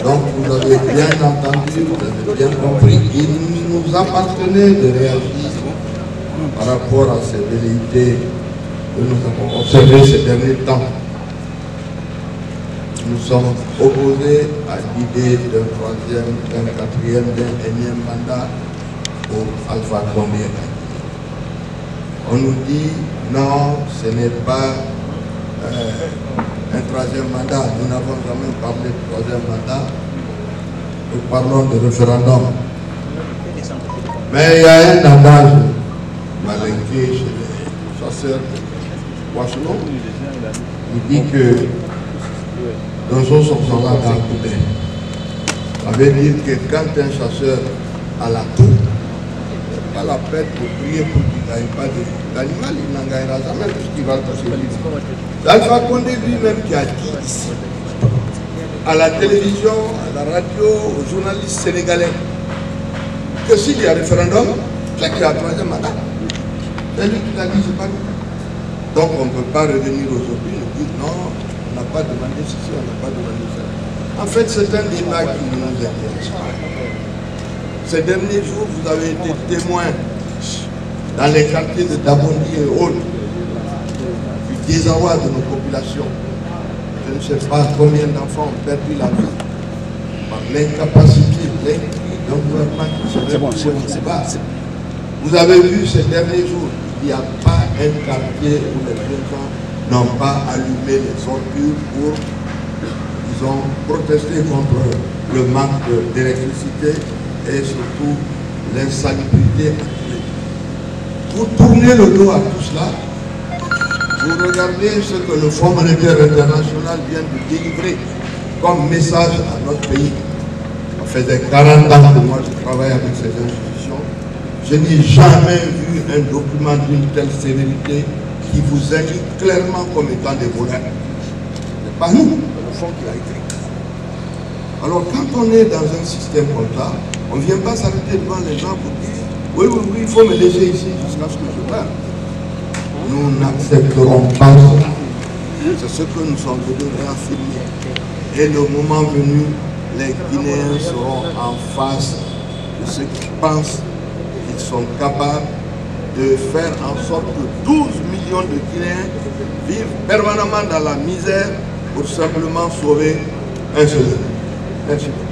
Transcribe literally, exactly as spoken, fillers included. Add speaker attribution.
Speaker 1: Donc vous avez bien entendu, vous avez bien compris. Il nous appartenait de réagir par rapport à ces velléités que nous avons observées ces derniers temps. Nous sommes opposés à l'idée d'un troisième, d'un quatrième, d'un énième mandat pour Alpha Condé. On nous dit non, ce n'est pas euh, un troisième mandat. Nous n'avons jamais parlé de troisième mandat. Nous parlons de référendum. Mais il y a un adage malinqué chez les chasseurs de Washington. Il dit que dans son sont là dans le coudin. Ça veut dire que quand un chasseur a la toux, pas la peine de prier pour qu'il ne gagne pas d'animal, il n'en gagnera jamais puisqu'il va toucher lui. Alpha Condé lui-même qui a dit ici, à la télévision, à la radio, aux journalistes sénégalais, que s'il y a référendum, c'est qu'il y a un troisième mandat. C'est lui qui l'a dit, c'est pas nous. Donc on ne peut pas revenir aujourd'hui et dire non, on n'a pas demandé ceci, on n'a pas demandé ça. En fait, c'est un débat qui ne nous intéresse pas. Ces derniers jours, vous avez été témoins dans les quartiers de Dabondi et autres du désarroi de nos populations. Je ne sais pas combien d'enfants ont perdu la vie par l'incapacité, l'incapacité d'un gouvernement qui se met au bas. Vous avez vu ces derniers jours, il n'y a pas un quartier où les gens n'ont pas allumé les ordures pour, disons, protester contre le manque d'électricité et surtout l'insalubrité. Vous tournez le dos à tout cela, vous regardez ce que le Fonds monétaire international vient de délivrer comme message à notre pays. Ça faisait quarante ans que moi je travaille avec ces institutions. Je n'ai jamais vu un document d'une telle sévérité qui vous indique clairement comme étant des voleurs. Ce n'est pas nous, c'est le fonds qui l'a écrit. Alors quand on est dans un système comme ça, on ne vient pas s'arrêter devant les gens pour dire oui, oui, oui, il faut me laisser ici jusqu'à ce que je meure. Nous n'accepterons pas cela. C'est ce que nous sommes venus réaffirmer. Et le moment venu, les Guinéens seront en face de ceux qui pensent qu'ils sont capables de faire en sorte que douze millions de Guinéens vivent permanemment dans la misère pour simplement sauver un seul. Merci.